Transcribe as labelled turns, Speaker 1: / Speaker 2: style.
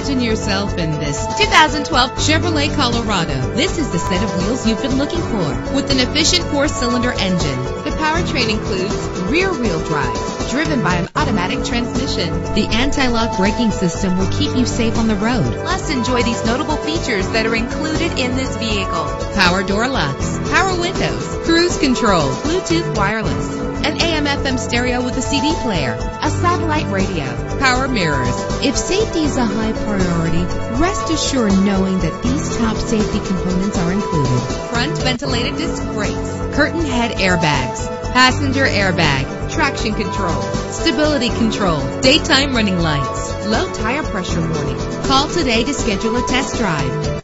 Speaker 1: Imagine yourself in this 2012 Chevrolet Colorado. This is the set of wheels you've been looking for, with an efficient 4-cylinder engine. The powertrain includes rear-wheel drive, driven by an automatic transmission. The anti-lock braking system will keep you safe on the road. Plus, enjoy these notable features that are included in this vehicle: power door locks, power windows, cruise control, Bluetooth wireless, an AM/FM stereo with a CD player, a satellite radio, power mirrors. If safety is a high priority, rest assured knowing that these top safety components are included: front ventilated disc brakes, curtain head airbags, passenger airbag, traction control, stability control, daytime running lights, low tire pressure warning. Call today to schedule a test drive.